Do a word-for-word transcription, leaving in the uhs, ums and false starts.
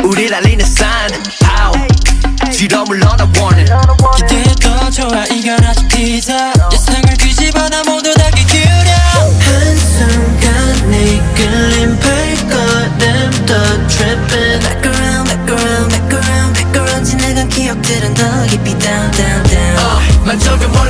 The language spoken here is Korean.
우릴 알리는 sign 지럼을 넣어 warning 기대도 좋아 이겨라지 피자 예상을 뒤집어나 모두 다 귀 기울여 한순간 네 끌림 발걸음 더 trippin' Back around back around back around back around 지나간 기억들은 더 깊이 down down down uh, 만족은